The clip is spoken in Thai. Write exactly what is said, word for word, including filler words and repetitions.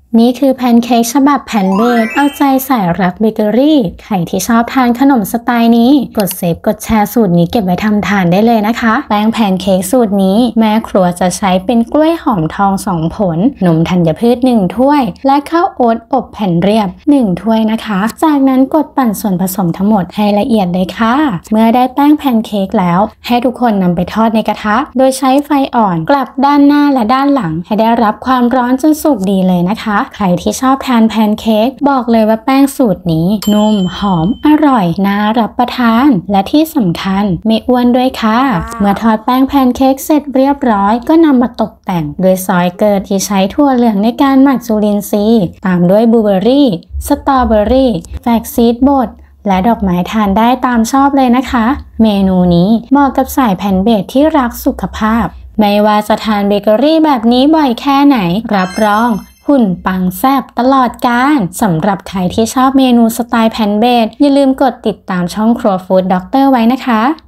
นี่คือแพนเค้กฉบับแผ่นเบกเอาใจใส่รักเบเกอรี่ใครที่ชอบทานขนมสไตล์นี้กดเซฟกดแชร์สูตรนี้เก็บไว้ทำทานได้เลยนะคะแป้งแพนเค้กสูตรนี้แม่ครัวจะใช้เป็นกล้วยหอมทองสองผลนมธัญพืชหนึ่งถ้วยและข้าวโอ๊ตอบแผ่นเรียบหนึ่งถ้วยนะคะจากนั้นกดปั่นส่วนผสมทั้งหมดให้ละเอียดเลยค่ะเมื่อได้แป้งแพนเค้กแล้วให้ทุกคนนำไปทอดในกระทะโดยใช้ไฟอ่อนกลับด้านหน้าและด้านหลังให้ได้รับความร้อนจนสุกดีเลยนะคะใครที่ชอบทานแพนเค้กบอกเลยว่าแป้งสูตรนี้นุ่มหอมอร่อยน่ารับประทานและที่สำคัญไม่อ้วนด้วยค่ะเมื่อทอดแป้งแพนเค้กเสร็จเรียบร้อยก็นำมาตกแต่งด้วยซอยเกิดที่ใช้ถั่วเหลืองในการหมักจุลินทรีย์ตามด้วยบลูเบอร์รี่สตรอเบอร์รี่แฟลกซีดบดและดอกไม้ทานได้ตามชอบเลยนะคะเมนูนี้เหมาะกับสายแพนเบกที่รักสุขภาพไม่ว่าจะทานเบเกอรี่แบบนี้บ่อยแค่ไหนรับรองหุ่นปังแซ่บตลอดกาลสำหรับใครที่ชอบเมนูสไตล์แพนเบกอย่าลืมกดติดตามช่องครัวฟู้ดด็อกเตอร์ไว้นะคะ